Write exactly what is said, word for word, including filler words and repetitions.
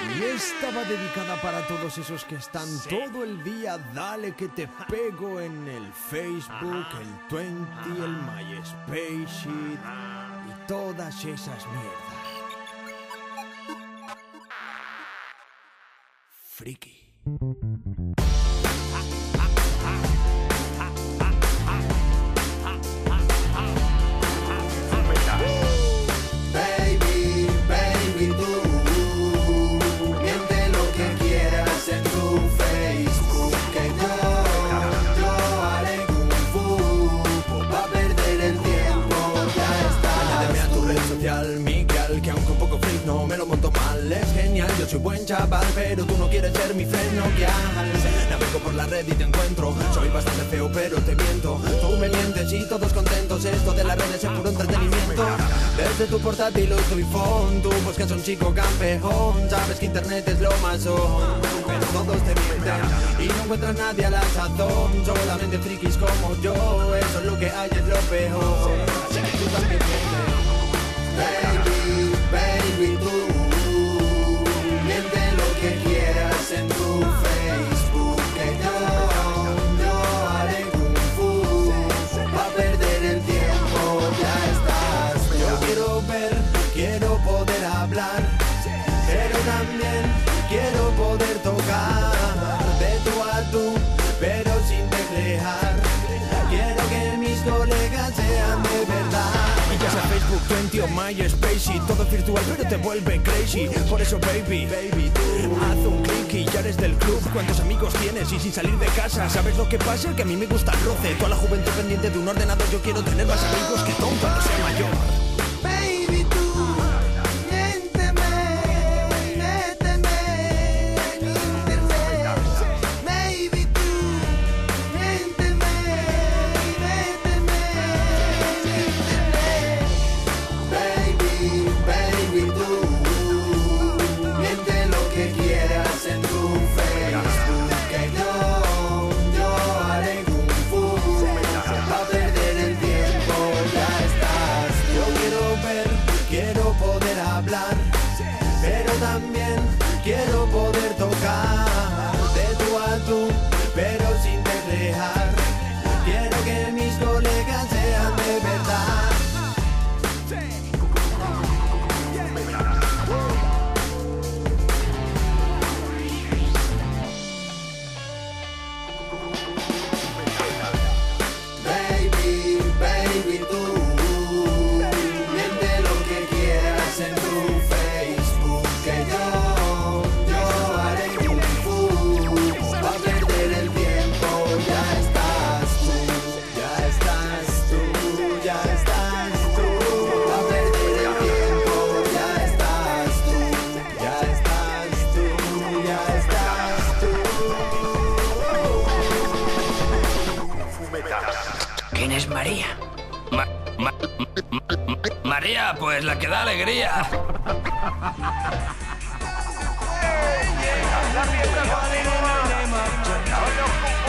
Y esta va dedicada para todos esos que están Sí. todo el día, dale que te pego en el Facebook, Ajá. el veinte, el MySpace shit, y todas esas mierdas. Friki. Baby, baby, tú miente lo que quieras en tu Facebook, que yo, yo haré kung fu pa' perder el tiempo, ya estás. Añádeme a tu red social, Miguel, que aunque un poco freak no me lo monto mal. Es genial, yo soy buen chaval, pero tú no quieres ser mi friend Nokia. Navego por la red y te encuentro, soy bastante feo pero te miento. Tú me mientes y todos contentos, esto de las redes es puro entretenimiento. Desde tu portátil o tu iPhone, tú buscas a un chico campeón. Sabes que internet es lo más on, pero todos te mienten y no encuentras nadie a la sazón. Solamente frikis como yo, eso es lo que hay, es lo peor. Así que tú también mientes. Baby, baby, tú miente lo que quieras en tu Facebook, que yo, yo haré kung fu pa' perder el tiempo, ya estás. Yo quiero ver, quiero poder hablar, pero también quiero poder tocar de tú a tú, pero sin teclear. Quiero que mis colegas sean de verdad. Y ya sea Facebook, veinte o MySpace, y todo es virtual pero te vuelve crazy. Por eso baby, baby, tú haz un clic y ya eres del club. ¿Cuántos amigos tienes y sin salir de casa? ¿Sabes lo que pasa? Que a mí me gusta el roce. Toda la juventud pendiente de un ordenador. Yo quiero tener más amigos que Tom cuando sea mayor. Baby, tú miénteme, méteme en internet. Baby, tú miénteme, méteme en internet. Baby, baby, tú miente lo que quieras en tu Facebook, que yo, yo haré kung fu pa' perder el tiempo, ya estás. Yo quiero ver, quiero poder hablar, pero también quiero poder tocar de tú a tú, pero sin teclear. Quiero que mis colegas sean de verdad. Baby, baby, tú miente lo que quieras en tu Facebook, que yo, yo haré kung fu pa' perder el tiempo, ya estás tú, ya estás tú, ya estás tú, pa' perder el tiempo, ya estás tú, ya estás tú, ya estás tú. ¿Quién es María? Ma- ma- ma- ma- María, pues la que da alegría. La fiesta continúa. Los